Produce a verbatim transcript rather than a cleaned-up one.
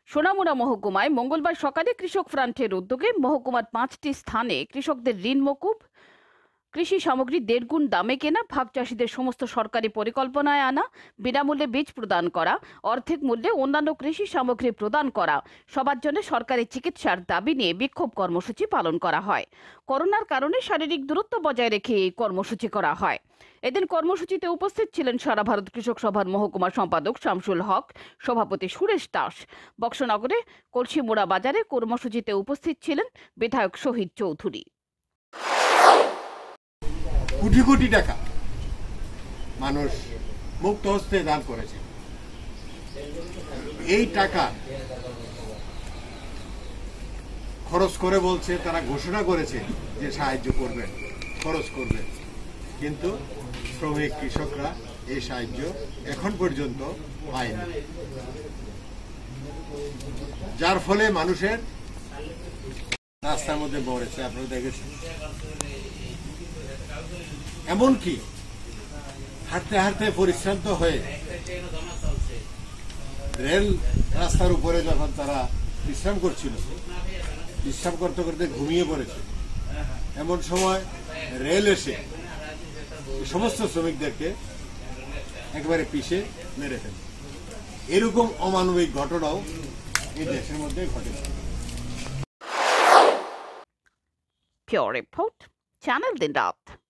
সোনামুড়া মহকুমায় মঙ্গলবার সকালে কৃষক ফ্রন্টের উদ্যোগে মহকুমার পাঁচটি স্থানে কৃষকদের ঋণ মকুব, কৃষি সামগ্রী দেড় গুণ দামে কেনা, ভাগ চাষিদের সমস্ত সরকারি পরিকল্পনায় আনা, বিনামূল্যে বীজ প্রদান করা, অর্ধেক মূল্যে অন্যান্য কৃষি সামগ্রী প্রদান করা, সবার জন্য সরকারি চিকিৎসার দাবি নিয়ে বিক্ষোভ কর্মসূচি পালন করা হয়। করোনার কারণে শারীরিক দূরত্ব বজায় রেখে এই কর্মসূচি করা হয়। এদিন কর্মসূচিতে উপস্থিত ছিলেন সারা ভারত কৃষক সভার মহকুমা সম্পাদক শামসুল হক, সভাপতি সুরেশ দাস। বক্সনগরে কলসিমুড়া বাজারে কর্মসূচিতে উপস্থিত ছিলেন বিধায়ক শহীদ চৌধুরী। কোটি কোটি টাকা মানুষ মুক্ত হস্তে দান করেছে। এই টাকা খরচ করে বলছে, তারা ঘোষণা করেছে যে সাহায্য করবেন, খরচ করবেন, কিন্তু শ্রমিক কৃষকরা এই সাহায্য এখন পর্যন্ত পায়নি, যার ফলে মানুষের রাস্তার মধ্যে পড়েছে। আপনারা দেখেছেন, এমনকি হাঁটতে হাঁটতে পরিশ্রান্ত হয়ে রেল রাস্তার উপরে যখন তারা বিশ্রাম করছিল, বিশ্রাম করতে করতে ঘুমিয়ে পড়েছে। এমন সময় রেল এসে সমস্ত শ্রমিকদেরকে একেবারে পিষে মেরে ফেলে। এরকম অমানবিক ঘটনাও এই দেশের মধ্যে ঘটেছে। Pure Report, Channel Din Raat।